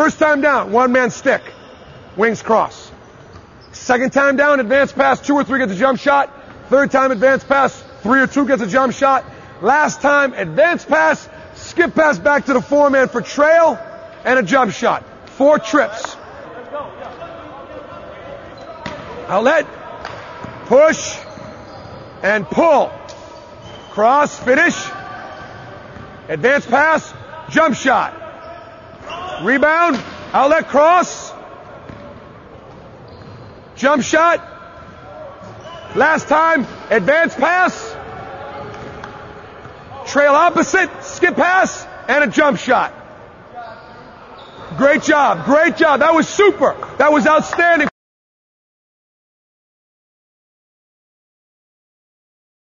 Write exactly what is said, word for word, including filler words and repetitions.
First time down, one man stick. Wings cross. Second time down, advance pass, two or three gets a jump shot. Third time, advance pass, three or two gets a jump shot. Last time, advance pass, skip pass back to the four-man for trail, and a jump shot. Four trips. Outlet, push, and pull. Cross, finish. Advance pass, jump shot. Rebound, outlet cross. Jump shot. Last time, advance pass. Trail opposite, skip pass, and a jump shot. Great job, great job. That was super. That was outstanding.